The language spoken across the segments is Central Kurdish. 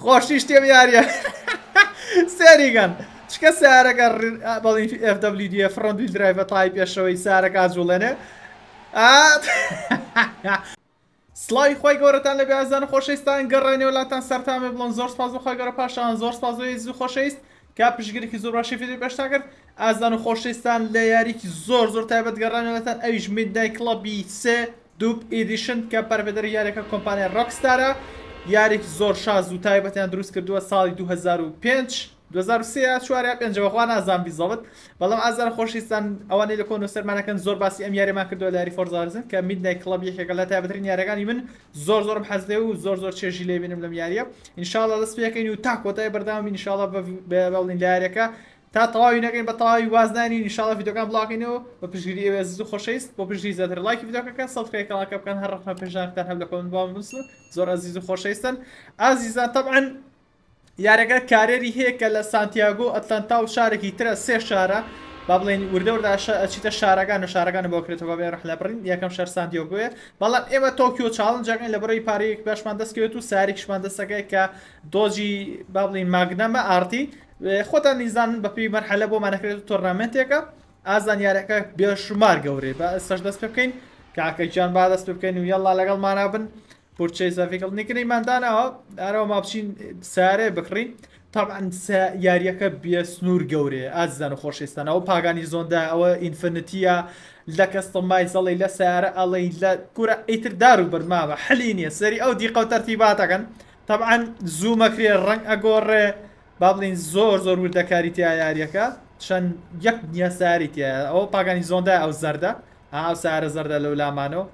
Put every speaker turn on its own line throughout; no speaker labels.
خۆشی شتێم یاریە سێریگەن چکە سیارەکە بەڵین FWD فرۆنت ویل درایڤە تای پێشەوەی سیارەکە جوڵێنێ سڵاوی خۆی گەورەتان لە بیازان خۆشەویستان گەڕێنەوە لاتان سەرتامێ بڵۆن زۆر سپاس بەخۆی گەورە پاشان زۆر سپاس زوو خۆشەویست کا پشگیرێکی زۆر باشی فیدیو پێشتا کرد ئازان و خۆشەویستان لە یاریکی زۆر زۆر تایبەت گەڕانەوەتان ئەویش میدنای کڵەبی سێ دووب ئیدیشن کە پەروەدەری یاریەکە کۆمپانیای ڕۆکستارە یارێکی زۆر شاز و تایبەتیان دروست کردووە ساڵی 2005 2003 چواریا پێنجەوەخوا نازان بیزەڵت بەڵام ئازار خۆشیستان ئەوانەی لە کۆن و سەرمانەکەن زۆر باسی ئەم یاریمان کردووە لە یاری فۆرزارزن کە میدنای کڵەب یەکێکە لە تایبەترین یاریەکانی من زۆر زۆرم حەز لێ و زۆر چێژی لێ بینم لەم یاریە ئینشاڵڵا دەست پێکەین و تا کۆتای بەردەوامی ئینشاڵڵا بەڵین لە یاریەکە تا تەواوی نەکەین بە تەواوی وازنانی ئینشاڵڵا ڤیدیۆکان بڵاوکەینەوە بە پشگیری ئێوە زوو خۆشەویست بۆ پشگیری زیاتر لایکی ڤیدیۆکەکە سەبسکرایب کەڵاکە بکەن هەر ڕقمە پێشنیارتان هەب لە کۆمنت باوە بنووسن زۆر ئەزیز و خۆشەویستن ئازیزان طبعاً یارەکە کارێری هەیە کە لە سانتیاگۆ ئەتلانتا و شارێکی ترە سێ شارە با بڵێن وردەوردا ئەچیتە شارەکان و شارەکانە بۆ کرێتەوە بێ ڕەحلە بڕین یەکەم شار سانتیاگۆیە بەڵام ئێمە تۆکیۆ چاڵنجەکەین لە بەرەوەی پارەیەک باشمان دەستکەوێت و ساریکشمان دەستەکەی کە دۆژی با بڵین ماگنەمە ئارتی خۆتان نیزانن بەپی مەرحەلە بۆمانەکرێت و تۆرنامنتێکە ئازان یارەکە بێشمار گەورەی بە ئێستاش دەست پێ بکەین کاکەیان با دەست پێ بکەین و یەڵا لەگەڵمانە بن پورچەی ڤیکڵ نیکنەیماندانەوە ئارەوە ما بچین سارێ بکڕین طبعا یاریەکە بێ سنوور گەورەیە ئازیزان و خۆشەویستان ئەوە پاگانی زۆندا ئەوە ئینفینیتیە لە کەستەمای زەڵی لە سیارە ئەڵەی لە کورە ئیتر دار و بەرماوە حەلی نییە سەری ئەو دیقە و تەرتیباتەکەن طبعا زوومەکرێ ڕنگ ئەگۆڕێ با بڵین زۆر وردەکاری تیا یاریەکە چەند یەک نییە ساری تایە ئەوە پاگانی زۆندا ئەو زەردە ئاو سارە زەردە لەو لامانەوە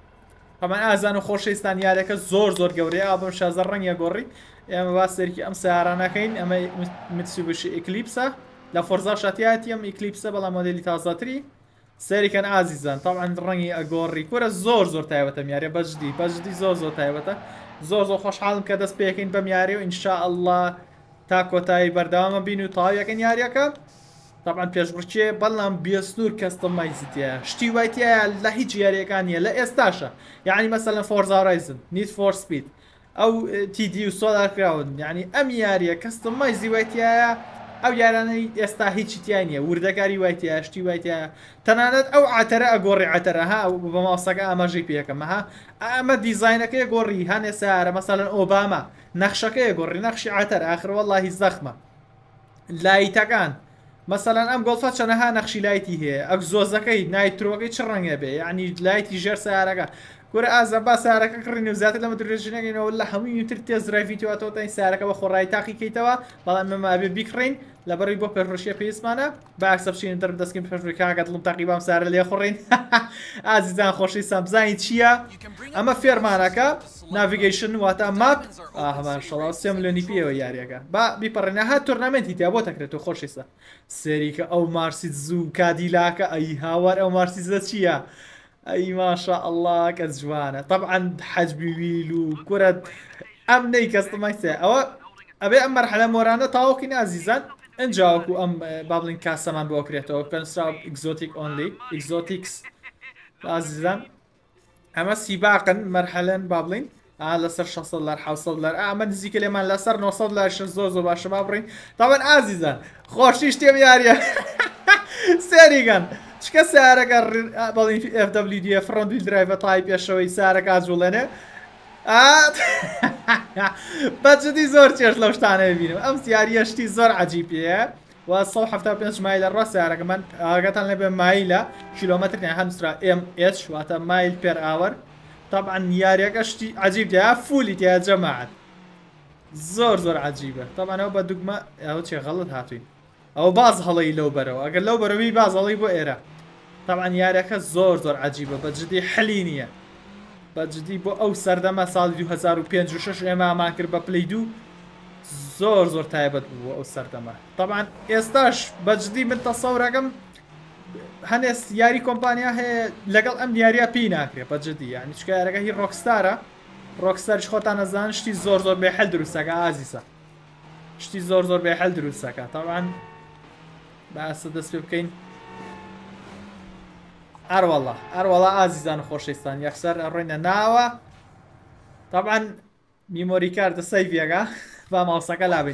ئەمان ئازان و خۆشەویستان یارەکە زۆر گەورەیە ئابم شازە ڕەنگە گۆڕی ئێمە باسێکی ئەم سیارانەکەین ئەمە میتسوبیشی ئیکلیپسە لە فۆرزا شاتیاتی ئەم ئیکلیپسە بەڵام مۆدێلی تازاتری سەریکەن ئازیزان تاوان ڕەنگی ئەگۆڕی کورە زۆر تایبەتە میارێ بەجدی زۆر تایبەتە زۆر خۆشحاڵم کە دەست پێکەین بەم یاری و ئینشاءالله تا کۆتایی بەردەوامە بین و تاویەکەن یاریەکە طبعا پێشبڕکێ بەڵام بێسنوور کەستەمایزیتە شتی وایتیە لە هیچ یاریەکانیە لە ئێستاشە یعنی مەسەلەن فۆرزا هۆرایزن نید فۆر سپید ئەو تیدی و سۆدار کراون یعنی ئەم یاریە کەستەمایزی وایتیایە ئەو یارانەی ئێستا هیچی تیا نییە وردەکاری وایتیە شتی وایتیە تەنانەت ئەو عاتەرە ئەگۆڕی عاتەرە ها بە ماسەکە ئاماژەی پێەکەمەها ئەمە دیزاینەکەی گۆڕی هەنێ سارە مەسەلەن ئۆباما نەخشەکەی گۆڕی نەخشی عاتەر ئاخر وەڵڵاهی زەخمە لایتەکان مثلا ئەم گۆڵفە چەنەها نەخشی لایتی هەیە ئەک زۆزەکەی نایترۆگەی چ ڕەنگە بێ یعنی لایتی ژێر سیارەکە کورە ئازە با سارەکە کڕین و زیاتر لەمە درێژنەکەینەوە لە هەمووی تر تێزرایڤیتەوەتەوە این سارەکە بە خۆڕایی تاقیکەیتەوە بەڵام ئەمە بیکڕین لەبەرەوەی بۆ پێشڕۆشیە پێویستمانە با ئەکسە بچین دەرم دەستکەین پێشڕۆکاکە دڵم تاقیبام سارە لێ خوڕین ئازیزان خۆشەویستان بزانین چییە ئەمە فێرمانەکە ناڤیگەیشن واتە ماپ هەمان شەڵاو 3 ملیۆنی پێوە یاریەکە با بیپەڕێنە ها تورنامنتی تیا بۆ تەکرێتەوە خۆشەویستە سێریکە ئەو مارسی زوو کادیلاکە ئەی هاوار ئەو مارسیزە چییە ئەی ماشاء الله کە جوانە طبعا حەجبی ویل و کورە ئەم نەی کەستەمایسێ ئەوە ئەبێ ئەم مەرحەلە مۆرانە تاوەکەین ئازیزان ئەنجاوەکو ئەم با بڵین کاسەمان بۆ کرێتەوە پێنسرا ئیکزۆتیک ئۆنلی ئیکزۆتیکس ئازیزان ئەمە سیباقن مەرحەلەن با بڵین لەسەر 600 لار 700 لار ئەمە نزیکە لێمان لەسەر 900 لارش زۆر باشە با بڕین تاوان ئازیزان خۆشی شتێم یاریە سێریگەن چکە سیارەکە بەڵین FWD فرۆنت ویل درایڤە تای پێشەوەی سیارەکە جوڵێنێ بەجددی زۆر چێش لەو شتانە ببینم ئەم سیاریە شتی زۆر عەجیبەیە و 175 مایلە ڕۆ سیارەکە من ئاگاتان لەبێ مایلە کیلۆمەتر هەنووسرا MH واتە مایل پێر ئاوەر طبعا یاریەکە شتی عەجیبەیە فولی تیا جەماعەت زۆر عەجیبە طبعا ئەو بە دوگمە ئەو چێ غەڵت هاتوین ئەو باز هەڵی لەو بەرەوە ئەگەر لەو بەرەوی باز هەڵی بۆ ئێرە طبعا یاریەکە زۆر عەجیبە بەجددی حەلی نییە بەجددی بۆ ئەو سەردەمە ساڵی 2005 و 6 ئێمە ئامان کرد بە پلەی 2 زۆر تایبەت بوو ئەو سەردەمە طبعا ئێستاش بەجددی من تەسەورەکەم هەنێ یاری کۆمپانیا هەیە لەگەڵ ئەم دیارە پێی ناکرێت بەجددی یعنی چکە یارەکە هی ڕۆکستارە ڕۆکستاریش خۆتان نەزان شتی زۆر بێحەل دروستەکە ئازیزە شتی زۆر بێحەل دروستەکە طبعا باسە دەست پێ بکەین ئەروەڵا ئازیزان و خۆشەویستان یەکسەر ئەڕۆینە ناوە طبعا میمۆری کارتە سەیڤەکە با ماوسەکە لابین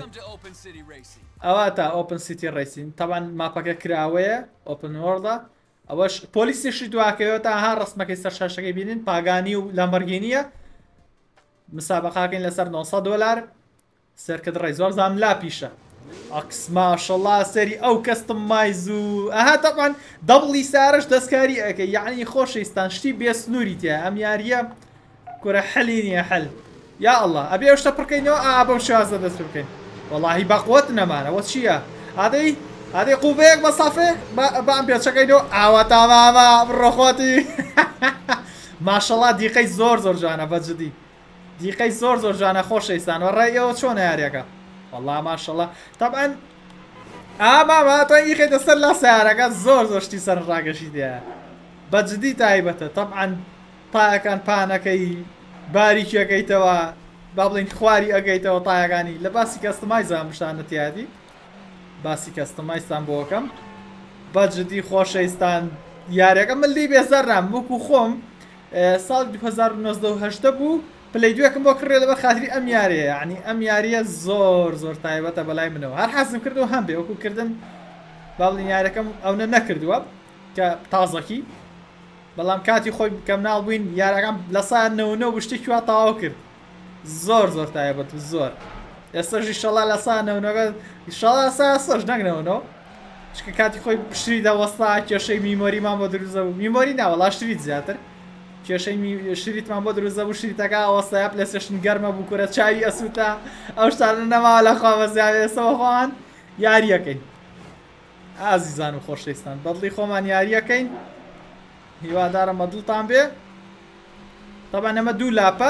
ئەوە تا ئۆپن سیتی ڕیسین تاوان ماپەکە کراوەیە ئۆپن وۆڵدا ئەوەش پۆلیسیشی دواکەوە تا ها ڕستمەکەی سەر شاشەکەی بینین پاگانی و لەمبەرگینیە مسابقاکەین لەسەر 900 دلار سەرکرد ڕێ زۆر زانام لا پیشە ئەکس ماشەڵڵا سەری ئەو کەستمایز و ئەها تەمان دەبڵی سارش دەستکاری ئەەکەی یعنی خۆشەویستان شتی بێسنووری تێ ئەم یاریە کورە حەلی نییە حەل یا ئەڵڵا ئەبێ شتە پڕکەینەوە بەم شازە دەست بکەین وەڵاهی بەقوت نەمانەوە چییە ئادەی قوبەیەک بە سافێک بەم پێچەکەینەوە ئاوە تامامە بڕۆخۆتی ماشەڵڵا دیقەی زۆر زۆر جوانە بەجددی دیقەی زۆر زۆر جوانە خۆشەویستان و ڕێیەوە چۆنە یاریەکە والله ماشەڵڵا طبعا ماما تۆ ئیخێتە سەر لە سیارەکە زۆر زۆر شتی سەر ڕاگەشی دێ بەجددی تایبەتە طبعا تایەکان پانەکەی باریکیەکەیتەوە با بڵین خواری ئەگەیتەوە تایەکانی لە باسی کەستمایزان شتانەتیادی باسی کەستمایستان بۆکەم بەجددی خۆشەویستان یاریەکە ملی بێزەرام وەکو خۆم ساڵی 2019 بوو پلی دوێکم بۆ کڕێ لەبەر خاتری ئەم یاریە یعنی ئەم یاریە زۆر زۆر تایبەتە بەلای منەوە هەر حەزم کردو هەم بێ وەکو کردن با بڵین یاریەکەم ئەوە نەکردووە کە تازەکی بەڵام کاتی خۆی کەم ناڵ بووین یاریەکەم لە سا 99 شتێکی وا تەواو کرد زۆر زۆر تایبەت زۆر ئێستاژ ئیشەڵا لە سا 99 ئیشەڵا سا سەش نەگنەوەنەوە چکە کاتی خۆی شتری دەوەستا کێشەی میمۆریمان بۆ دروزە بوو میمۆری ناوەڵا شتریت زیاتر کێشەی شریتمان بۆ دروزە بوو شریتەکە ئەوەستایا پلەسێشن گەرمە بوو کورە چاوی ئەسووتە ئەو شتانە نەماوە لە خوا بەزیاوێ ئێستەوە خۆمان یاریەکەین ئازیزان و خۆشەویستان بەدڵی خۆمان یاریەکەین هیوادارم بەدڵتان بێ طبعا ئەمە دوو لاپە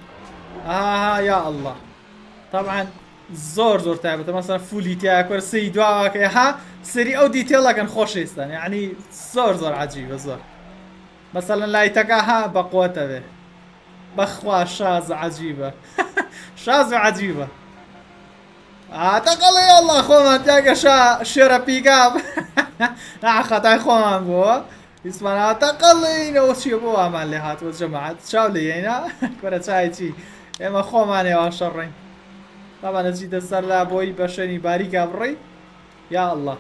یا ئەڵڵا طبعا زۆر زۆر تایبەتە مەسەڵەن فولی تایە کورە سەی دواوەکەی سەری ئەو دیتێڵەکەن خۆشەویستان یعنی زۆر زۆر عەجیبە زۆر مثلا لايتەکە بەقوتەوێ بەخوا شاز عەجیبە شاز و عەجیبە تەقەڵی ئەڵڵا خۆمان تیاگە شێرە پیکاپ خەتای خۆمان بووە ئیسمانەوە تەقەڵینەوە چیە بۆ ئامان لێ هاتووە جەماعەت چاو لە یێنا کورە چایکی ئێمە خۆمانێوە شەڕڕین تاوانە چیتە سەر لا بۆی بە شوێنی باریکا بڕی یا ئەڵڵا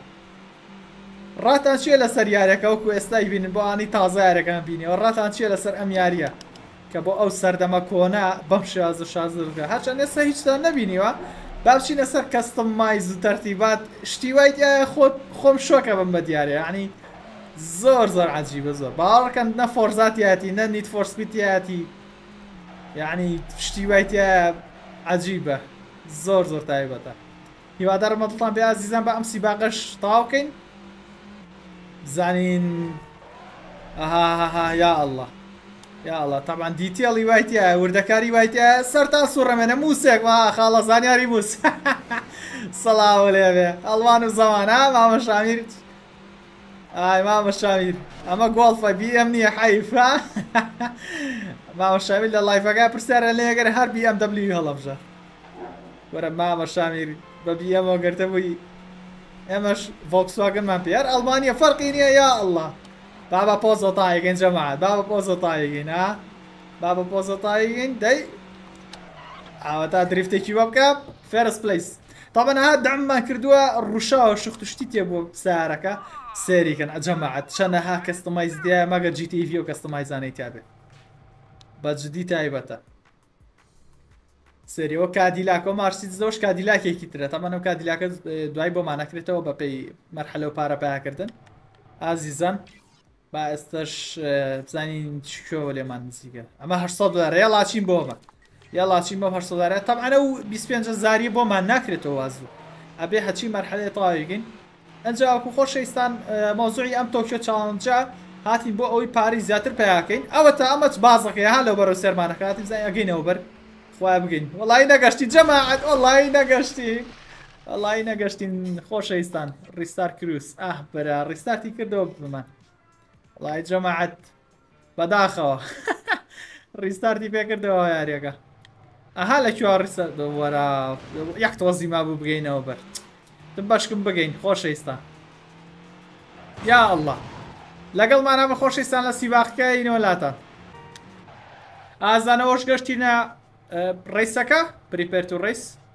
ڕاتان چیە لەسەر یاریەکە وەکو ئێستای بینن بۆ ئانی تازە یاریەکان بینیەوە ڕاتان چیە لەسەر ئەم یاریە کە بۆ ئەو سەردەمە کۆنا بەم شازە شازرگە هەرچەند ئێستا هیچتان نەبینیوە با بچینە سەر کەستمایز و تەرتیبات شتی وای خۆم شۆکە بم بە دیارە یعنی زۆر زۆر عەجیبە زۆر باوەڕکەن نە فۆرزاتیاتی نە نیت فۆر سپیدیاتی یعنی شتی وای تایە عەجیبە زۆر زۆر تایبەتە هیوادارم بەدڵتان بێ ئازیزان بە ئەم سیباقەش تەواو بکەین زانین یا ئەڵڵا یا ئەڵڵا طبعا دیتێڵی وایتە وردەکاری وایتە سەر تا سوڕەمێنە موسێک خاڵە زانیاری موس سەڵاو لێبێ ئەڵوان و زەمانە مامە شامیر مامە شامیر ئەمە گۆڵفە بی ئەم نییە حەیفە مامە شامیر لە لایفەکە پرسیارە لێگەر هەر بی ئەم دەبلی هەڵەبژە وەرە مامە شامیر بە بی ئەمەوە گەرتە بووی ئێمەش ڤۆکسواگنمان پێ هەر ئەڵمانیە فەرقی نییە یا ئەڵڵا بابە پۆزۆتایەکەین جەماعەت بابە پۆزۆتایەکەین بابە پۆزۆتایەکەین دەی ئاوە تا دریفتێکی وە بکە فێرس پلیس تابەن دەممان کردووە ڕووشاوە شخت و شتی تێ بۆ سیارەکە سێریکەن جەماعەت چەنەها کەستمایز دیە مەگە GTV و کەستمایزانەی تیابێ بەجددی تایبەتە سریەوە کادیلاکۆ مارسیدزەوەش کادیلاکێکی ترە تەمەنەوە کادیلاکە دوای بۆمان نەکرێتەوە بە پێی مەرحەلە و پارە پایاکردن ئازیزان با ئێستش بزانین چکۆوە لێمان نزیکە ئەمە 800 دلار یا لاچین بۆمە یا لاچین بۆ 800 دلار تەمەنە و 25 زاری بۆمان ناکرێتەوە وازوو ئەبێ هەچی مەرحەلەی تەواویگەین ئەنجا وەکو خۆشەویستان مۆزوعی ئەم تۆکیۆ چاڵەنجە هاتین بۆ ئەوەی پارەی زیاتر پێیاکەین ئەوە تا ئەمە بازەکەی ها لەو بەرەو سێرمانەکە هاتین بزانین ئەگەینەوە بەر خوای بگەین وەڵی نەگەشتی جەماعەت وەڵی نەگەشتی وەڵی نەگەشتین خۆشەویستان ڕیستار کروس بەرە ڕیستارتی کردەوە بمان وەڵی جەماعەت بەداخەوە ڕیستارتی پێکردەوە یاریەکە لەکوێ ڕیستار وەرە یەک تۆزی ما بوو بگەینەوە بەر دم باشکم بگەین خۆشەویستان یا ئەڵڵا لەگەڵمانە بە خۆشەویستان لە سیباقەکەینەوە لاتان ئازانەوەش گەشتینە ڕیسەکە پریپێر تو ڕیس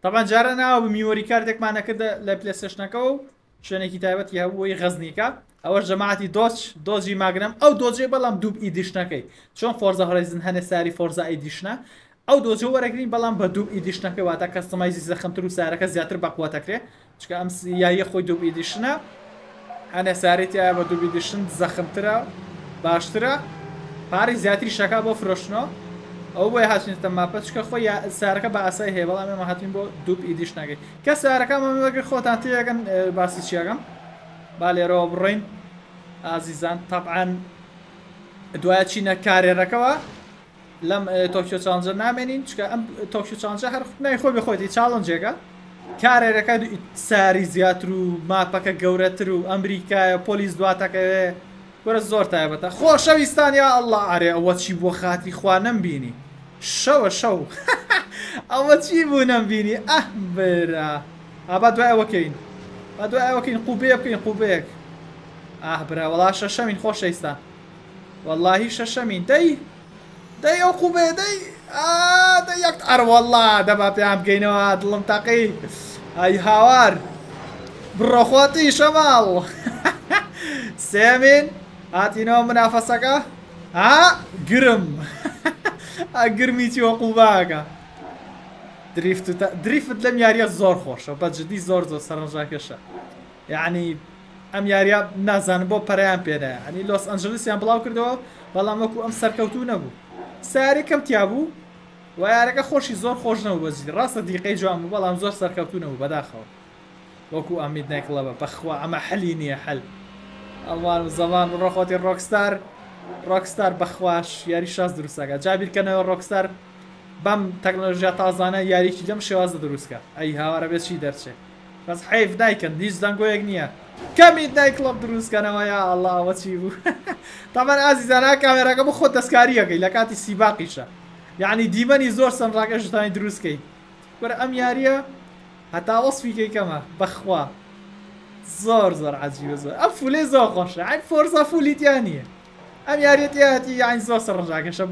طبعا جارە ناوە میمۆری کارتێکمان نەکردە لە پلێستێشنەکە و شوێنێکی تایبەتی هەبووی غەزنیکە ئەوەش جەماعەتی دۆزی ماگرم ئەو دۆزێ بەڵام دووب ئیدیشنەکەی چۆن فۆرزە هۆرایزن هەنێ ساری فۆرزە ئیدیشنە ئەو دۆزە وەرەگرین بەڵام بە دووب ئیدیشنەکەی واتە کەستەمایزی زەخمتر و سارەکە زیاتر بەقوتەکرێ چکە ئەم یایە خۆی دووب ئیدیشنە هەنێ سارێتیایە بە دووب ئیدیشن زەخمترە باشترە پارەی زیاتری شەکا بۆ فرۆشتنەوە ئەو بۆی هاتوینێتە ماپە چکە خۆی سارەکە بە ئاسای هەیە بەڵام ئێمە هاتوین بۆ دووب ئیدیشنەکەی کە سارەکەمەگەر خۆتان تێگەن باسی چیەکەم با لێرەوە بڕۆین ئازیزان تەبعاً دوایە چینە کارێرەکەەوە لەم تۆکیۆ چالنجە نامێنین چکە ئەم تۆکیۆ چالنجە هەر نای خۆی بخۆیتی چالنجێکە کارێرەکە ساری زیاتر و ماپەکە گەورەتر و ئەمریکایە پۆلیس دواتەکەوێ وەرە زۆر تایبەتە خۆشەویستان یا ئەڵڵا ئارێ ئەوە چی بۆ خاتری خوا نەمبینی شەوە شەو ئەوە چی بوو نەمبینی ئەه برا با دوای ئەوەکەین با دوای ئەوەکەین قوبێ بکەین قوبەیەک ئاه برا وەڵا شەشەمین خۆشەویستان واللهی شەشەمین دەی ئەو قوبێ دەی یەک ئەروەڵا دەبا پێیان بگەینەوە دڵم تەقی ئەی هاوار بڕۆخۆتی شەماڵ سێمین هاتینەوە منافەسەکە گرم گرمی چی وەقوباکە دریفت لەم یاریە زۆر خۆشە بەجددی زۆر سەرنجاکێشە یعنی ئەم یاریە نازانم بۆ پەرەیان پێدایە ئەنی لۆس ئەنجلسیان بڵاو کردەوە بەڵام وەکو ئەم سەرکەوتوو نەبوو ساری کەم تیا بوو و یارەکە خۆشی زۆر خۆش نەبوو بەجددی ڕاستە دیقەی جوان بوو بەڵام زۆر سەرکەوتوو نەبوو بەداخەوە وەکو ئەمید نایکڵەبە بەخوا ئەمە حەلی نییە حەل ئەڵوان زەمان ڕۆخۆتی ڕۆکستار بەخواش یاری شاز دروستەکە جابیرکەنەوە ڕۆکستار بەم تەکنۆلۆژیا تازانە یاریکی دەم شێوازە دروستکە ئەی هاوارە بێت چی دەرچێت بەس حیف دایکن هیچ دەنگۆیەک نییە کەمی دایکڵب دروستکەنەوە یا ئەڵڵاوە چی بوو تامان ئازیزانە کامێراکە بۆ خۆت دەستکاریەکەی لە کاتی سیباقیشە یعنی دیمەنی زۆر سەرنجاکەشتانی دروستکەی وەرە ئەم یاریە هەتا وەسفیکەی کەمە بەخوا زۆر عجیبە زۆر ئەم فولێ زۆر خۆشە ئەی فۆرسا فولیتیان نییە ئەم یاریەتی یانی زۆر سەرنجاکەشە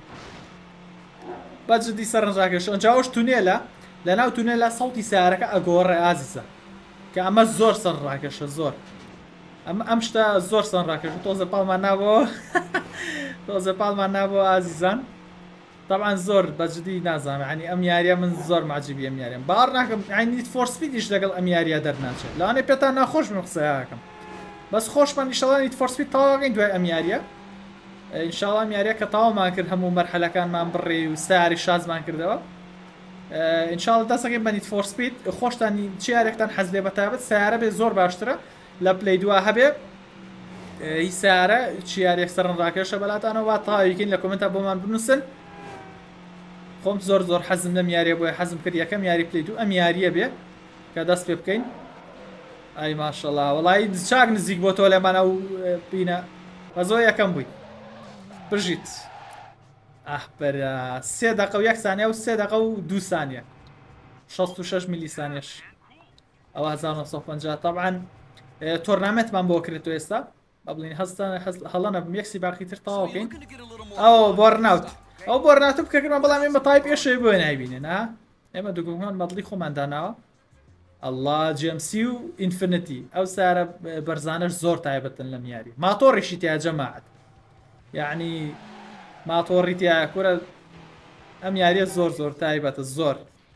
بەجددی سەرنجاکەشە ئەنجاوەش تونێلە لەناو تونێلە سەڵتی سیارەکە ئەگۆڕێ ئازیزە کە ئەمە زۆر سەرنجاکەشە زۆر ئەم شتە زۆر سەرنجاکەشە تۆزە پاڵمان نابەوە تۆزە پاڵمان نابەوە ئازیزان طبعا زۆر بەجددی نازانم ینی ئەم یاریە من زۆر معجبی ئەم یاریە باڕ ناکەم نیت فۆر سپیدیش لەگەڵ ئەم یاریە دەرناچێت لەوانەیە پێتان ناخۆش من قسەیەکەم بەس خۆشمان ئینشاڵڵا نیت فۆر سپید تەواوەکەین دوای ئەم یاریە ئینشاڵڵا ئەم یاریە کە تەواومان کرد هەموو مەرحەلەکانمان بڕێ و ساری شازمان کردەوە ئینشاڵڵا دەستەکەین بە نیت فۆر سپید خۆشتانی چ یارێکتان حەز لێ بەتابەت سیارە بێ زۆر باشترە لە پلەی دوا هەبێ هی سیارە چ یارێک سەرنجاکێشە بەلاتانەوە وا تەواویکەین لە کۆمنتە بۆمان بنووسن خۆم زۆر حەزم لەم یاریە بۆیە حەزم کرد یەکەم یاری پلەی دوو ئەم یاریە بێ کە دەست پێ بکەین ئای ماشەڵڵا وەڵی چاک نزیک بۆ تۆ لێمانە و بینە بە زۆر یەکەم بووی بژیت بەرە 3 دقە و 1 سانیە و 3 دقە و 2 سانیە 66 میلی سانیەش ئەوە 1950 طبعا تۆرنامەتمان بۆ کردێتەوە ئێستا با بڵین هەڵەنە بم یەکسی باقی تر تەواوکەین ئەو بۆڕناوت ئەو بۆڕناتە بکەکردمان بەڵام ئێمە تای پێشەوەی بۆ نایبینێن ها ئێمە دوگومان مەدڵی خۆمان داناوە ئەڵڵا جێمسی و ئینفینیتی ئەو سارە بەرزانەش زۆر تایبەتن لەم یاری ماتۆڕیشی تیا جەماعەت یعنی ماتۆڕی تیا کورە ئەم یاریە زۆر تایبەتە زۆر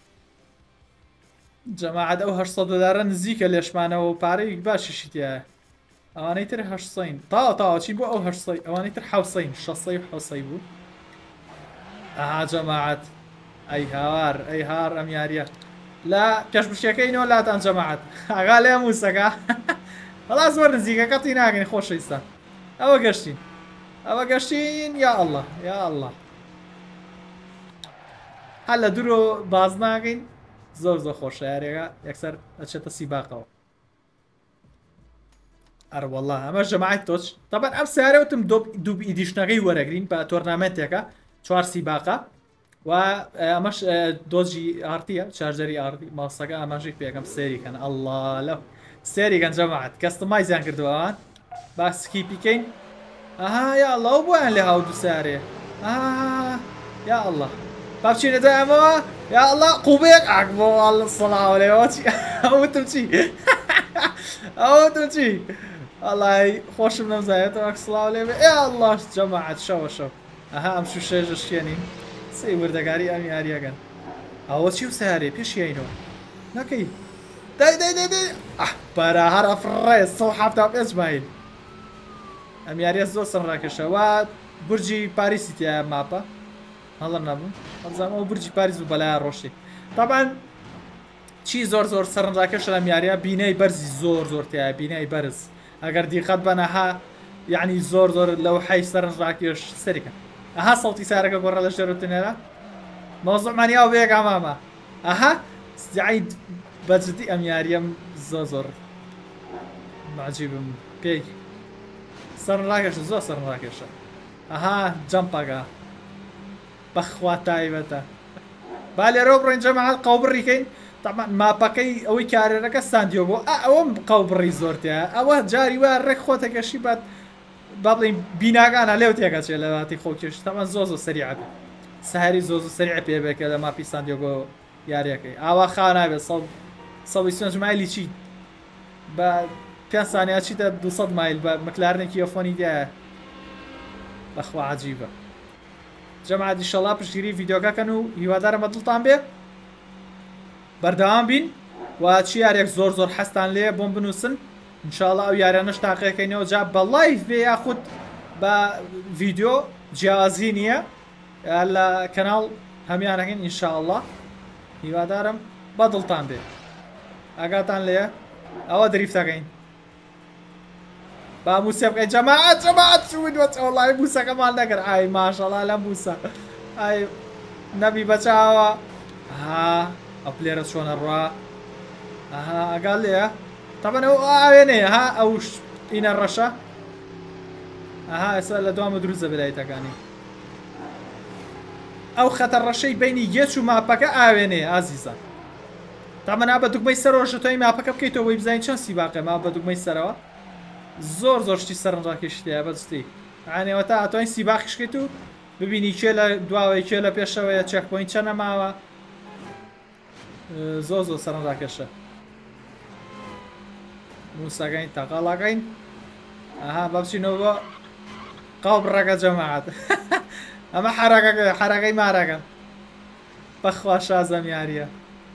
جەماعەت ئەو 800 دلار نزیکە لێشمانەوە و پارەی باشیشی تایە ئەوانەی تر 800 تاواچین بۆ ئەو 800 ئەوانەی تر 600 بوو ئاها جەماعەت ئەی هاوار ئەم یاریە لا پێشبشتەکەینەوە لاتان جەماعەت ئاغا لێ موسەکە بەڵا زۆر نزیکە قەتی ناگەین خۆشەویستان ئەوە گەشتین یا ئەڵڵا هەر لە دوورۆ باز ناگەین زۆر خۆشە یاریەکە یەکسەر ئەچێتە سیباقەوە ئەروەڵا ئەمە جەماعەت تۆچ طبعا ئەم سیارەوتم دووب ئیدیشنەکەی وەرەگرین بە تۆرنامنتێکە 4 سیباقە و ئەمەش دۆزی ئارتیە چارجەری ئاردی ماسەکە ئاماژەی پێەکەم سێریکەن ئەڵڵا لەو سێریکەن جەماعەت کەستەمایزیان کردووەوان با سکیپیکەین ئەها یا ئەڵڵا بۆیان لێ هاو دوو سارێ یا ئەڵڵا بابشي ندعمه يا الله قوبيك عقبو الله الصلاة عليه او تمشي او تمشي الله خوش من زايد الصلاة عليه يا الله جماعة شو اها امشو شيء شيني سي وردقاري ام ياري اگن او شو سهري بيش يينو نكي داي برا هر افرس صحاب تاب اسماعيل ام ياري زو سنراكشا و برجي باريس تاع مابا هلا نبو زعما برجي باريس بلا روشي طبعا چی زۆر سەرنجاکێشە لەم یاریە بینەی بەرزی زۆر تایە بینەی بەرز ئەگەر دیقەت بەنەها یعنی زۆر لەو حەی سەرنجاکێش سەریکە ئەها سەڵتی سارەکە گۆڕە لە ژێرەوتنێرە مۆزوعمانی ئەو بێگا مامە ئەها یعنی بەجددی ئەم یاریەم زۆر معجیبم پێی سەرنجاکێشە زۆر سەرنجاکێشە ئەها جەمپەکە بەخوا تایبەتە با لێرە بڕۆین جەماعەت قەوبڕیکەین طبعا ماپەکەی ئەوەی کارێرەکە ساندیۆگۆ ئەوەم قەوبڕی زۆرتەیە ئەوە جاری وە ڕێک خۆتەکەشی بات با بڵین بیناگانە لێو تێکەچێت لە واتی خۆکێش تەمان زۆر سەریع بێت سەهری زۆر سەریع پێ بێکە لە ماپی ساندیۆگۆ یاریەکەی ئاوا خا نابێت 125 مایلی چی بە 5 سانیا چیتە 200 مایل بە مەکلارنێکی ئۆفۆنی دیایە بەخوا عەجیبە جەماعەت ئینشەڵا پشتگیری ڤیدیۆکەکەن و هیوادارم بەدڵتان بێ بەردەوام بین و چی یارێک زۆر حەستان لێ بۆم بنووسن ئینشاڵڵا ئەو یارانەش تاقیەکەینەوە جا بە لایڤ بێ یاخود بە ڤیدیۆ جیاوازی نییە لە کەناڵ هەمیانەکەین ئینشاءڵڵا هیوادارم بەدڵتان بێ ئاگاتان لێە ئەوە دریفتەکەین با موسە بکەین جەماعەت چوین وەچ وەڵڵاهی موسەکەمان نەکرد ئای ماشەڵڵا لە موسە ئای نەبی بەچاوە ها ئەو پلێرە چۆنە ڕوا ئەها ئەگال لێە طبعا ئەو ئاوێنەیە ها ئەو ئینە ڕەشە ئەها ئێستا لە دوامە دروستە بەلایەتەکانی ئەو خەتە ڕەشەی بینی یەچ و ماپەکە ئاوێنەیە ئازیزان تامەنا بە دوگمەی سەرۆژە تۆی ماپەکە بکەیتەوە وەی بزانین چەند سیباقێ ما بە دوگمەی سەرەوە زۆر شتی سەرنجاکێشتەیە بەجستی ئانێوە تا ئەتوانین سیباقیشکێت و ببینی کێ لە دواوەی کێ لە پێشەوەیە چێک پۆینت چەنە ماوە زۆر سەرنجاکێشە موسەکەین تەقاڵەکەین ئەها بەبچینەوە بۆ قاوبڕەکە جەماعەت ئەمە حەرەکەی مارەکە بەخوا شازەم یاریە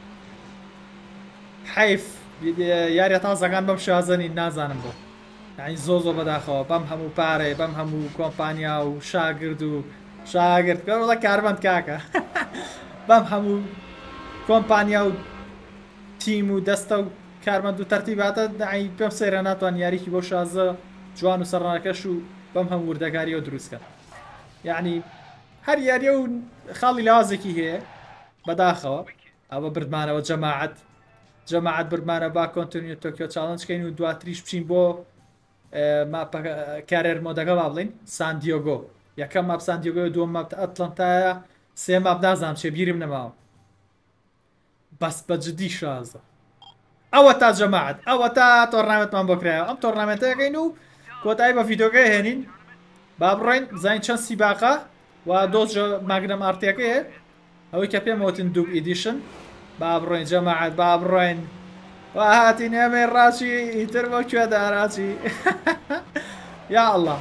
حەیف یاریە تازەکان بەم شازەنی نازانم بۆ یعنی زۆر بەداخەوە بەم هەموو پارەی بەم هەموو کۆمپانیا و شاگرد وڵە کاربند کاکە بەم هەموو کۆمپانیا و تیم و دەستە و کارمەند و تەرتیباتە داعی پێم سەیرە ناتوان یاریکی بۆ شازە جوان و سەرڕاکەش و بەم هەموو وردەکاریەوە دروستکە یعنی هەر یاریە و خاڵی لاوازێکی هەیە بەداخەوە ئەوە بردمانەوە جەماعەت بردمانە با کۆنتینیۆ تۆکیۆ چاڵنجکەین و دواتریش بچین بۆ کارێر مۆدەکە با بڵین ساندیۆگۆ یەکەم ماپ ساندیۆگۆ دووەم ماپ ئەتلانتایە سێ ماپ نازانم چێ بیرم نەماوە بەس بەجددی شازە ئەوە تا جەماعەت ئەوە تا تۆڕنامەتمان بۆ کرایەوە ئەم تۆڕنامەتەکەین و کۆتایی بە ڤیدیۆکەی هێنین با بڕۆین بزانین چەند سیباقە و دۆزە ماگنەم ئارتیەکەیە ئەوەی کە پێم وتن دوو ئیدیشن با بڕۆین جەماعەت با بڕۆین و هاتین ئێمەی ڕاچی ئیتر بۆ کوێدا ڕاچی یا الله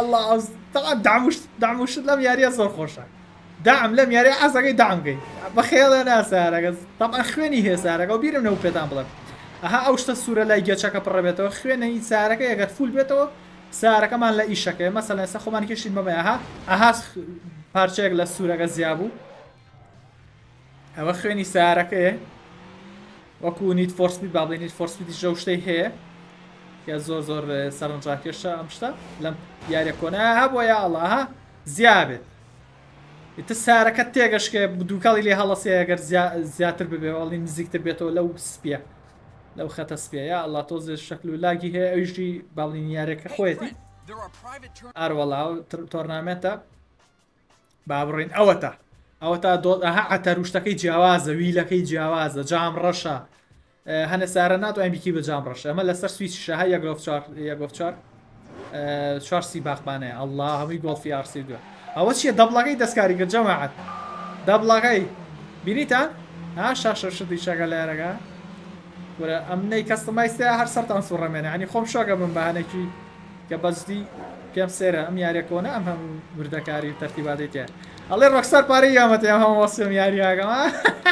داموشت لەم یاریە زۆر خۆشە دام لەم یاریە ئازەکەی دامگەی بەخێڵە ناسارەکە تەمان خوێنی هەیە سارەکە و بیرم نەوە پێتان بڵێم ئەها ئەو شتە سوورە لای گەچەکە پڕەبێتەوە خوێنەی سارەکە ئەگەر فول بێتەوە سارەکەمان لە ئیشەکەی مەسەلەن ئێستا خۆمان کێشین بەمە ئەها پارچەیەک لە سوورەکە زیابوو ئەوە خوێنی سارەکەیە وەکو نیت فۆرسپید با بڵێن نیت فۆرسپیدی ژە شتەی هەیە یا زۆر سەرنجاکێشە ئەم شتە لەم یاریە کۆنە هەبووە یا ئەڵڵا ها زیابێت ئیتر سارەکە تێگەشکێ دووکەڵی لێ هەڵەسێ ئەگەر زیاتر ببێ وەڵی نزیکتر بێتەوە لەو سپیە لەو خەتە سپیە یا ئەڵڵا تۆزێ شەکل و لاگی هەیە ئەویژی با بڵین یاریەکە خۆیەتی ئاروەڵا تۆرنامێتە با بڕین ئەوە تا ئەها عەتەروشتەکەی جیاوازە ویلەکەی جیاوازە جام ڕەشە هەنە سارە ناتوانین بیکی بە جام ڕەش ئەمە لەسەر سویچشە ها یەک چوار سیباقمانەیە ئەڵڵا هەمووی گۆڵفی ئارسی دووە ئەوە چیە دەبڵەکەی دەستکاری کرد جەماعەت دەبڵەکەی بینیتان ها شاشە شدی شەکە لێرەگە وەرە ئەم نەی کەستەمایستەیە هەر سەرتان سوڕەمێنێ ینی خۆم شۆکە بم بەهانێکی کە بەجدی پێم سێرە ئەم یاریەکۆنە ئەم هەم وردەکاری تەرتیباتێتە ئەڵێ ڕۆکسەر پارەی یامەتێ ئەم هەم وەسم یاریاگەمە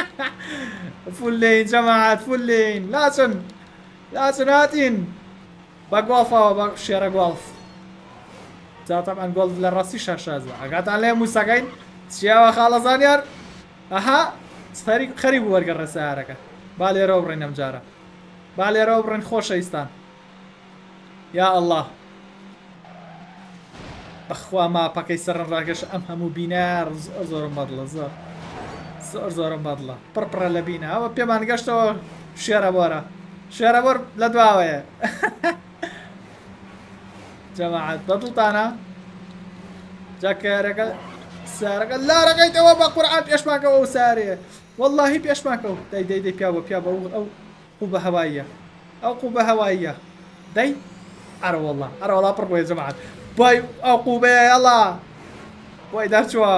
فولین جەماعەت فولین لاچن هاتین بە گۆڵفەوە بە شێرە گۆڵف جا طبعا گۆڵف لە ڕاستی شاشازە ئەگاتان لێ موسەکەین چیاوە خاڵەزانیار ئەها خەریب بوو وەرگەڕە سەیارەکە با لێرەوە بڕێن ئەم جارە با لێرەوە بڕێن خۆشەویستان یا ئەڵڵا بەخوا ماپەکەی سەرن ڕاکێش ئەم هەموو بینار زۆرم بەدڵە زۆرم بەدڵە پڕپڕە لە بینە ئەوە پێمان گەشتەوە شێرە بۆرە شێرە بۆر لە دواوەیە جەماعەت بەدڵتانە جاکارەکە سارەکە لارەکەیتەوە بە قورعان پێشماکەوە و سارێ واللهی پێشماکەوت دەی پیاوە ئەو قوبە هەواییە ئەو قوبە هەواییە دەی ئەرەوەڵا پڕ بۆیە جەماعەت بۆی ئەو قوبەیە هەڵا بۆی دەرچووە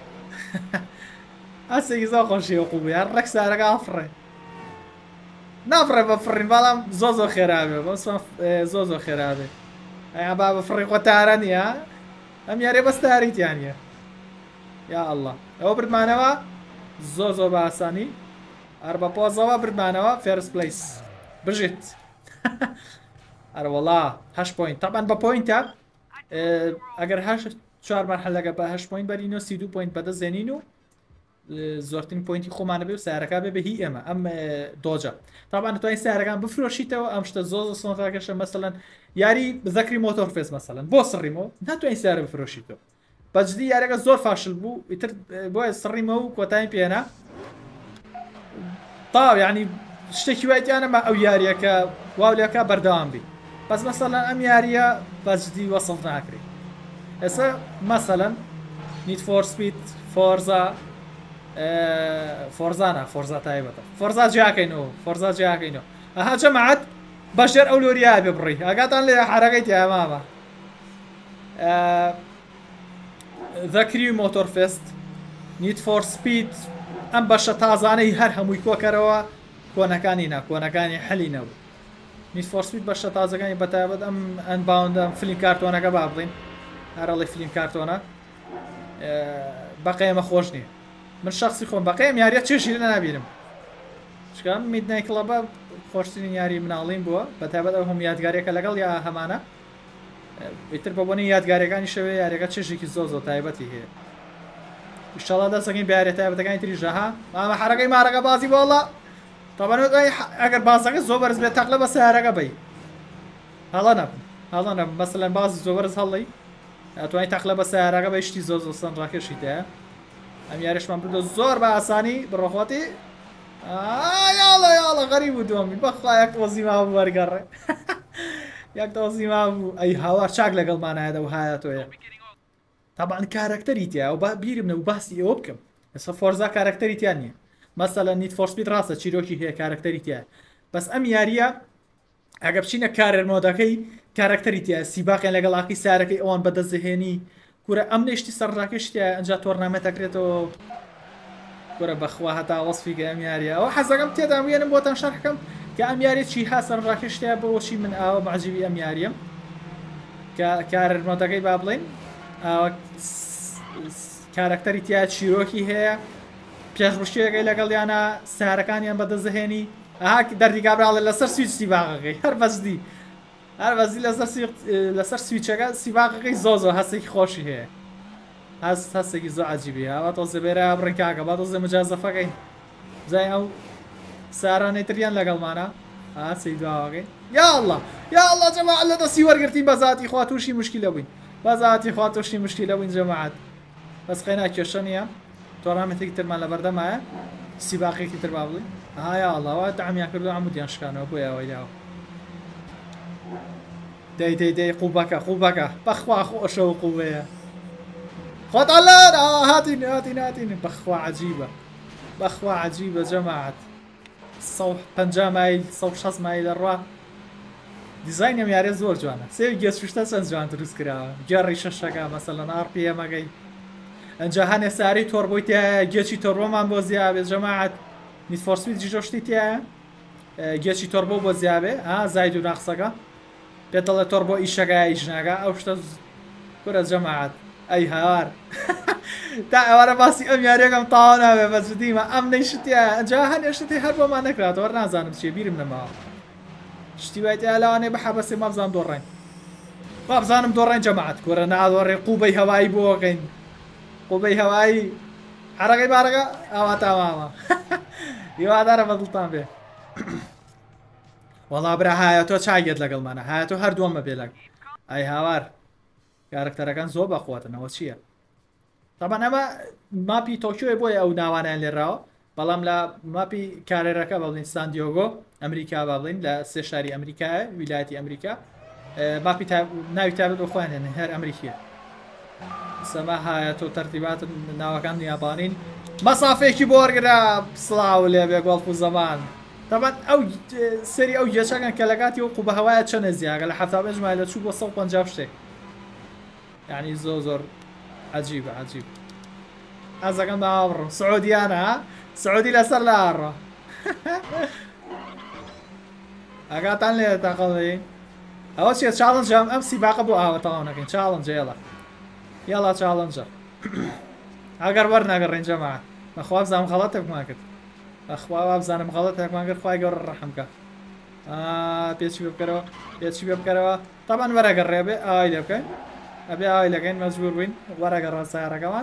ئەسێکی زۆر خۆشیە قوبە هەر ڕێک سارەکە ئافڕێ نافڕێ بە فڕین بەڵام زۆ خێرابێ زۆ خێرابێ ئەیا با بە فڕی خۆتارە نییە ئەم یارێ بەستاریتیانە یا ئەڵڵا ئەوە بردمانەوە زۆر بە ئاسانی هەر بە پۆزەوە بردمانەوە فێرس پلیس بژیت ئەرەوەڵا 8 پوینت تاپان بە پوینتە ئەگەر 4 مەرحەلەکە بە 8 پوینت بەرینەوە 32 پوینت بەدەستێنین و زۆرترین پوینتی خۆمانە بێ و سیارەکە بێ بە هی ئێمە ئەم دۆجە تاپان دەتوانین سیارەکان بفرۆشیتەوە ئەم شتە زۆر سۆنتاکەشە مەسەلەن یاری بزەکری مۆتۆر فێز مەسەلەن بۆ سڕیمەوە ناتوانین سیارە بفرۆشیتەوە بەجددی یارەکە زۆر فاشل بوو ئیتر بۆیە سڕیمەوە و کۆتایی پێێنە تاو یعنی شتێکی وایتیانەمە ئەو یاریەکە واولەکە بەردەوام بی بەس مەسەلەن ئەم یاریە بەجددی وەسڵ ناکرێت ئێستا مەسەلەن نیت فۆر سپید فۆرزا تایبەتە فۆرزا جیاکەینەوە ئەها جەماعەت بەشێر ئەو لۆریە بێ بڕی ئاگاتان لێ حرەکەی تیامامە ذەکری مۆتۆر فێست نیت فۆر سپید ئەم بەشە تازانەی هەر هەمووی کۆکەرەوە کۆنەکانی حەلینەوە نیت فۆر سپید بەشە تازەکانی بەتایبەت ئەم ئەنباوندە فلیم کارتۆنەکە با بڵین هەرەڵی فلیم کارتۆنە بەقەیەمە خۆش نییە من شخصی خۆم بەقەیەم یاریە چێشی لە نابینم چکەم میدنای کڵەبە خۆشترین یاری مناڵیم بووە بەتایبەت ئەو هەموو یادگاریەکە لەگەڵ یا هەمانە ئیتر بە بۆنی یادگاریەکانی شەوێ یاریەکە چێژێکی زۆر تایبەتی هەیە ئیشەڵا دەستەکەین بە یاریە تایبەتەکانی تریژەها مامە حرەکەی مارەکە بازی بۆڵە تەبەنەوە ئەگەر بازەکە زۆر بەرز بێت تەقلە بە سیارەکە بی هەڵە نەبن مەسەلەن بازی زۆر بەرز هەڵی ئەتوانین تەقلە بە سیارەکە بە شتی زۆر سەن ڕاکێشیتەیە ئەم یاریشمان بردە زۆر بە ئاسانی بڕۆخۆتی یاڵە غەریب و دۆمی بەخوا یەک تۆزیما بوو وەرگەڕێ یەک تۆزیما بوو ئەی هاوار چاک لەگەڵمانایەدە و هایەتۆیە تابان کارکتەری تیا و بیرم نە و باسی ئەوە بکەم ئێستا فۆرزا کارکتەری تیان نییە مەسەلەن نیت فۆر سپید ڕاستە چیرۆکی هەیە کارکتەری تایە بەس ئەم یاریە ئەگە بچینە کارێر مۆدەکەی کارکتەری تایە سیباقیان لەگەڵاقی سارەکەی ئەوان بەدەستهێنی کورە ئەم نێشتی سەرڕاکەشتە ئەنج تۆرنامەتەکرێتەوە گۆرە بەخوا هەتا وەسفیگە ئەم یاریە ئەوە حەزەکەم تێدا وێنم بۆتان شەرحەکەم کە ئەم یاری چی ها سەرڕاکەشتە بۆچی من ئاوە معجیبی ئەم یاریەم کە کارێر مۆدەکەی با بڵێن کارکتەری تیا چیرۆکی هەیە پێشبشتەکەی لەگەڵیانە سارەکانیان بەدەستهێنی ئاها دەردیگابراڵێ لەسەر سویچ سیباغەکەی هەر بەزدی لەسەر سویچەکە سیباغەکەی زۆ هەستێکی خۆشی هەیە هەستێکی زۆر عجیبی ئەوە تۆزە بێرە بڕنکاکە با تۆزە مجازەفەکەی جای ئەو سارانەی تریان لەگەڵمانە سی دواوەکەی یاڵڵا جەماعەت لە دەستی وەرگرتین بە زاتی خوا تووشی مشکلە بووین بە زاتی خوا تووشی مشکلە بووین جەماعەت بەس خەینا کێشە نییە تۆڕامێتێکی ترمان لە بەردەمایە سیباقێکی تر با بڵین یاڵڵاوە دامیان کردو هەمووتیان شکانەوە بۆ ئەوەی داوە دەی قوبەکە بەخوا خۆشەوە قوبەیە خۆتەڵەر هاتین بەخوا عەجیبە جەماعەت 150 مایل 160 مایل دەڕوا دیزاینی ئەم یاریە زۆر جوانە سێوی گێسوشتە چەند جوان دروست کراوە گێڕی شەشەکە مەسەلەن RPMەکەی ئەنجا هەنێ ساری تۆربۆی تایە گێکی تۆربۆمان بۆ زیابێت جەماعەت نیت فۆر سپید جۆشتی تایە گێکی تۆربۆ بۆ زیابێ زاید و ناقسەکە پێت دەڵێ تۆربۆ ئیشەکە ئیژناگە ئەو شتە کورە جەماعەت ئەی هاوار تا ئەوارە باسی ئەم یاریەکەم تاوا نابێ بە جدیمە ئەم نەیشتە ئەنجا هەنێ شتی هەر بۆمان نەکراتەوە نازانم چێ بیرم نەماوە شتی وای تیا لەوانەیە بە حەبەسێ مابزانم دۆڕێن وابزانم دۆڕێن جەماعەت کورە نادۆڕێ قوبەی هەوایی بۆکەین قوبەی هەوایی حرەکەی بارەکە ئەوا تاوامە هیوادارە بەدڵتان بێ وەڵا برا هایە تۆ چاگێت لەگەڵمانە هایە تۆ هەردووەمە بێلەک ئای هاوار کارکتەرەکان زۆر بەخواتنەوە چییە؟ تابان ئەمە ماپی تۆکیۆی بۆیە ئەو ناوانیان لێراوە بەڵام لە ماپی کارێرەکە بڵین ساندیۆگۆ ئەمریکا با بڵین لە سێ شاری ئەمریکایە ویلایەتی ئەمریکا ماپی ناوی تابێت بۆ خۆیان هەر ئەمریکیە سەما هایە تۆ تەرتیبات ناوەکان یابانین مەسافێکی بۆ وەرگرا سڵاو لێ بێ گۆڵف و زەمان تابان ئەو سەری ئەو گێچەکان کە لەکاتی وەقوو بە هەوایە چەنە زیاگە لە 75 مایل چوو بۆ 150 شتێک يعني زۆر عجيبة عجيب ئازەکەم باوەڕم سعودیانە سعودی لەسەر لە ئاڕۆ ئاگاتان لێ تاقەڵی ئەوە چێت چاڵنج ئەم سیباقە بۆ ئاوە تەواو نەکەین چاڵنج یاڵا چاڵنجە ئەگەر وەرناگەڕێن جەماعەت بەخوا بزانم غەڵەتێکمان کرد بەخوا بزانم غەڵەتێکمان کرد خوای گەورە ڕەحمکە پێچی پێ بکەرەوە پێچی پێ بکەرەوە تابان وەرەگەڕێ بێ ئاوای لێ بکەین ئەبێ ئاوای لەکەین مەجبور بووین وەرەگەڕە سیارەکەمان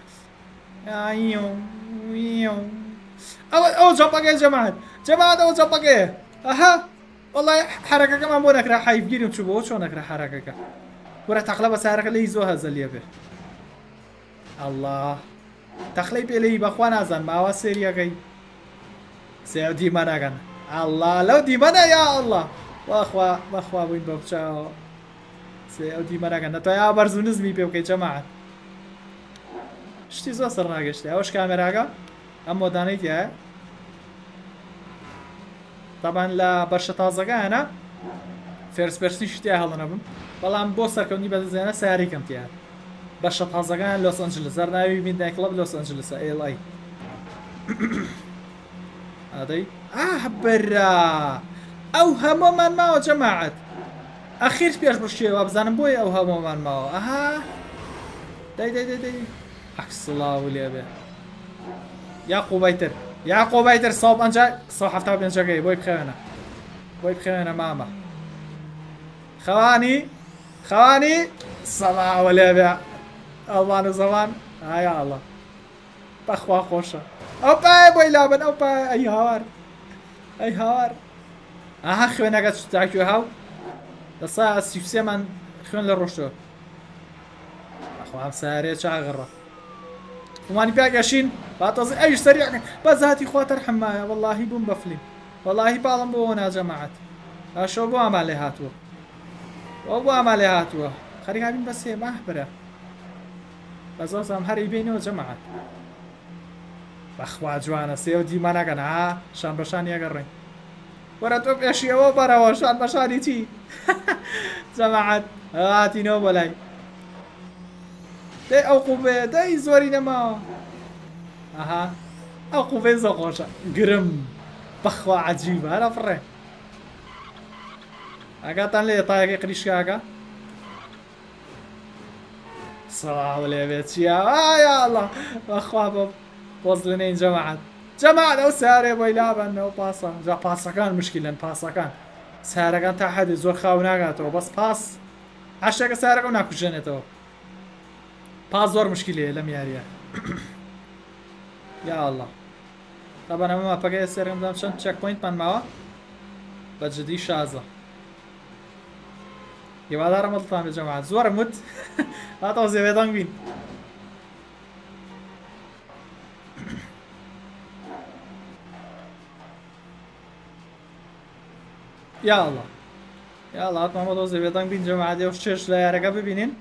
ئەو جەمپەکەی جەماعەت ئەو جەمپەکەیە ئەها وەڵای حرەکەکەمان بۆ نەکرا حایفگیرم چوو بۆ چۆن نەکرا حرەکەکە وەرە تەقلە بە سیارەکە لێی زۆر هەزە لێ بێ ئەڵڵا تەخلەی پێ لێی بەخوا نازان ماوە سێریەکەی سێ دیمە ناگەن ئەڵڵا لەو دیمەنە یا ئەڵڵا بەخوا بووین بە بچاوە ئەو دیمەراگەن نەتۆ یا بەرز و نزمی پێ بکەیت جەماعەت شتی زۆر سەر ناگەشتێ ئەوەش کامێراگە ئەم مۆدانەی تایە تابان لە بەرشە تازەکانە فێرسپەرسی شتیا هەڵەنەبم بەڵام بۆ سەرکەوتنی بەدەزێنە سیارێکم تیا بەشە تازەکان لۆس ئەنجلس زەرناوی میندای کڵب لۆس ئەنجلسە ئێڵای ئادەی بەرا ئەو هەمومان ماوە جەماعەت ئەخیر پێش بشێوە بزانم بۆی ئەو هەمومان ماوە ئەها دەی ئەکسڵاو لێ بێ یا قوبایتر 175 بۆی بخێنە مامە خەوانی سەڵاوە لێ بێ ئەڵوان و زەوان ئایا ئەڵڵا بەخوا خۆشە ئەو پایە بۆی لابن ئەو پایە ئەی هاوار ئاها خوێنەکە تاکوێ هاو دەسا سیفسێمان خوێن لە ڕۆشتەوە ئەخوام سارێ چاغڕە ومانی پیاگەشین باتەزی ئەوش سەریعکەن بە زاتی خوا تەرحەمایە وەڵاهی بووم بەفلیم وەڵاهی باڵم بۆ ناجەماعەت ئاشۆ بۆ ئامالێ هاتووە خەریکابین بەسێ ماه برە بەزۆزام هەری بینەوە جەماعەت بەخوا جوانە سێوە دیمانەکەن شان بەشان یەگەڕێن وەرە تۆ پێشیەوە بەرەوە شان بەشانی چی جەماعەت هاتینەوە بەلای دەی ئەو قوبێ دەی زۆری نەماوە ئەها ئەو قوبێ زۆر خۆشە گرم بەخوا عەجیبە هەرە فڕێ ئاگاتان لێ تایەکەی قریشکاکە سڵاو لێ بێت چیە ئایا ئەڵڵا بەخوا بە پۆزلێنین جەماعەت ئەو سارێ بۆی لابەنەوە پاسە جا پاسەکان مشکلن پاسەکان سارەکان تا حەدی زۆر خاو ناگاتەوە بەس پاس هەشتێکە سارەکە و ناکوژێنێتەوە پاس زۆر مشکلەیە لەم یاریە یا ئەڵڵا تابان ئەمە ماپەکەی سێرەمدام چەند چەک پۆینتمان ماوە بە جدی شازە هیوادارم دڵتان بێ جەماعەت زۆرم وت هاتەوە زێوێدەنگ بین یا ئەڵڵا هاتمەوە زێوێدەنگ بین جەماعەت ئەو چێش لە یارەکە ببینین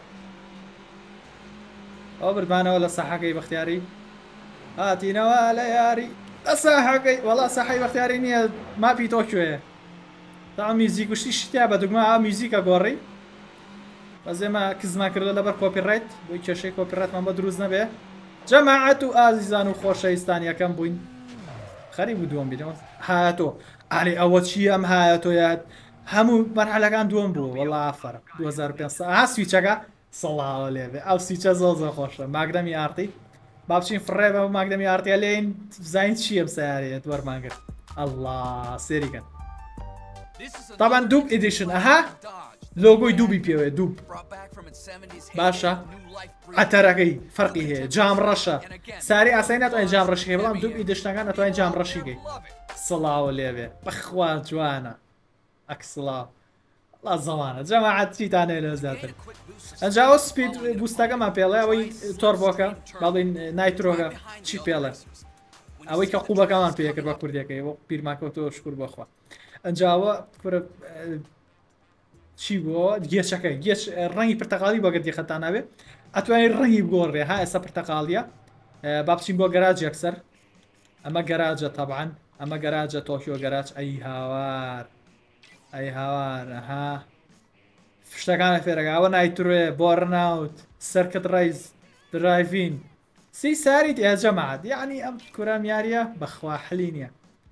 ئەو بردمانەوە لە ساحەکەی بەختیاری هاتینەوە لە یاری لە ساحەکەی وەڵا ساحەی بەختیاری نییە ماپی تۆکیۆیە تا میزیک وشتی شتیا بە دوگمە میزیکە گۆڕی بەس ئێمە کزمان کردو لەبەر کۆپیڕایت بۆی کێشەی کۆپیڕایتمان بە دروست نەبێ جەماعەت و ئازیزان و خۆشەویستان یەکەم بووین خەری بوو دووەم بینەوە هاتۆ ئاڵێ ئەوە چی ئەم هایەتۆیات هەموو مەرحەلەکان دووەم بوو وەڵا ئافەرە 2500 ها سویچەکە سەڵاوە لێبێ ئەو سویچە زۆر خۆشە ماگدەمی ئارتی با بچین فڕێ بە ماگدەمی ئارتیا لێین زین چی ئەم سیارەیە وەرمانگرت ئەڵڵا سێریکەن طبعا دووب ئیدیشن ئەها لۆگۆی دووبی پێوێ دووب باشە ئەتەرەکەی فەرقی هەیە جام ڕەشە ساری ئاسایی ناتوانین جام ڕەشی هەیە بەڵام دووب ئیدیشنەکان ناتوانین جام ڕەشیگەی سڵاوە لێبێ بەخوا جوانە ئەکسڵاو لا زەمانە جەماعەت چیتانێ لە زیاتر ئەنجاوە سپید بوستەکەمان پێڵێ ئەوەی تۆربۆکە باڵین نایترۆگە چی پێڵێ ئەوەی کە قوبەکەمان پێکرد بە کوردەکەی بۆ پیرماکەوتەوە شکر بەخوا ئەنجاوە کورە چی بووە گێچەکە گێچ ڕەنگی پرتەقاڵی بۆ گەردی خەتان ناوێ ئەتوانین ڕەنگی بگۆڕێ ها ئێستا پرتەقاڵیە با بچین بۆ گەراج یەکسەر ئەمە گەراجە تەبعەن ئەمە گەراجە تۆکیۆ گەراج ئەی هاوار ئەی هاوارەها شتەکانە فێرەکە ئەوە نایتروێ بۆڕناوت سەرکت ڕیز درایڤین سی ساریت ئێجەماعەت یعنی ئەم کورام یاریە بەخوا حلی نییە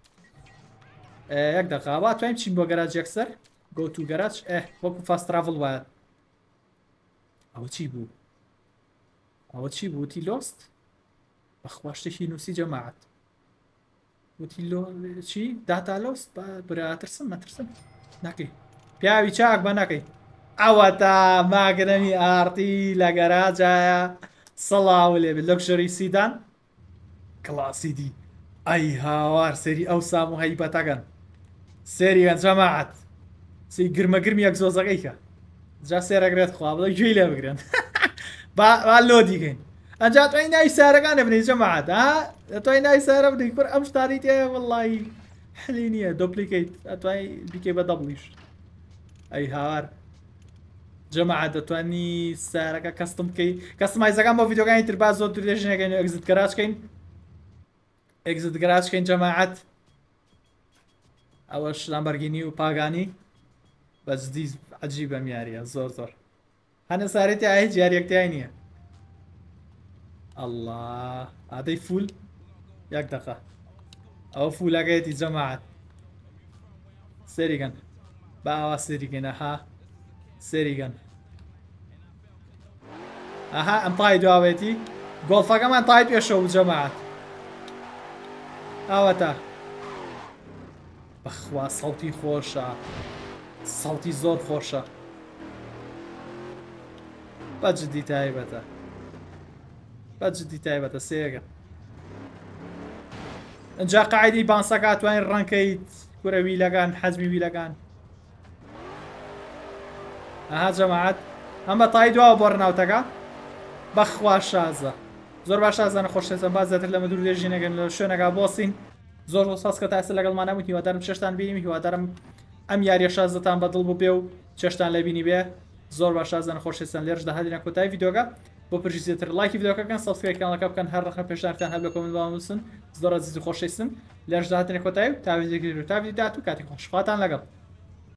یەک دەقا با توانین بچین بۆ گەراج یەکسەر گۆ تو گەراج وەکو فاست تراڤڵ وایە ئەوە چی بوو ئەوە چی بوو وتی لۆست بەخوا شتێکی نووسی جەماعەت وتی لۆ چی داتا لۆست برا ترسم مەترسم ناکەی پیاوی چاک بە نەکەی ئەوە تا ماگرەمی ئارتی لە گەراجایە سەڵاو لێبێ لەکژەری سیدان کڵاسی دی ئەی هاوار سەری ئەو سام و هەیبەتەکەن سێریان جەماعەت سی گرمەگرمی یەک زۆزەکەیکە جا سێرەگرێت خوا بڵێ گوێی لێ بگرێن با لۆ دیکەین ئەنجا توانین ناوی سارەکانە بنین جەماعەت توانین ناوی سارە بنین کوڕ ئەم شتانی تێیە وەڵڵی حلی نییە دۆپلیکەیت ئەتوانی بیکەی بە دەبڵیش ئەی هاوار جەماعەت دەتوانی سارەکە کەستم بکەی کەستمایزەکان بۆ ڤیدیۆکانی تر با زۆر درێژنەکەین و ئەگزت گەراجکەین ئەگزت گەراجکەین جەماعەت ئەوەش لامبەرگینی و پاگانی بەجدی عەجیبە میاریە زۆر هەنە سارێتی هیچ یاریەکتیای نییە ئەڵڵا ئادەی فول یەک دەقا ئەوە فولەکەیەتی جەماعەت سێریگەن با ئەوە سێریگەنە ها سێریگەن ئەها ئەم تای دواوێتی گۆڵفەکەمان تای پێشەوە جەماعەت ئەوە تا بەخوا سەڵتی خۆشە سەڵتی زۆر خۆشە بەجددی تایبەتە بەجددی تایبەتە سێگە ئەجا قاعدی بانسەکە توانین ڕەنکەیت کورە ویلەکان حەزمی ویلەکان ئەها جەماعەت ئەم بە تای دواوە بۆ ڕناوتەکە بەخوا شازە زۆر باش شازانە خۆشێتم باز زیاتر لەمە دوور دێژینەگەن لە شوێنەکە بۆسین زۆر ساس کە تاسە لەگەڵمان نەبوو هیوادارم چێشتان بینیم هیوادارم ئەم یاریە شازتان بەدڵ بوو بێ و چێشتان لەبینی بێ زۆر باش شازانە خۆشێتن لێرش داهاتینە کۆتایی ڤیدیۆکە بۆ پرژیزێتر لایکی ڤیدیۆکەکەن سابسکرایب کانەڵەکە بکەن هەر ڕەخنە پێشنیارتان هەر لە کۆمنت بنووسن زۆر عزیز و خۆشەویستم لێرش داهاتینە کۆتایی و تا ڤیدیۆ تا ڤیدیۆ داهاتوو کاتی خۆش خواتان لەگەڵ